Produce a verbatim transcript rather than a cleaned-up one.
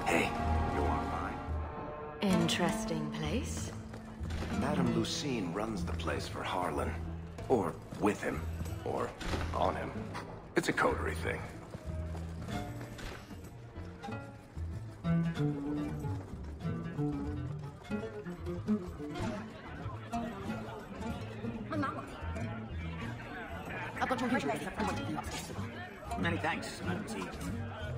Hey, you want mine? Interesting place. Madame Lucine runs the place for Harlan. Or with him. Or on him. It's a coterie thing. Many thanks, Madame T.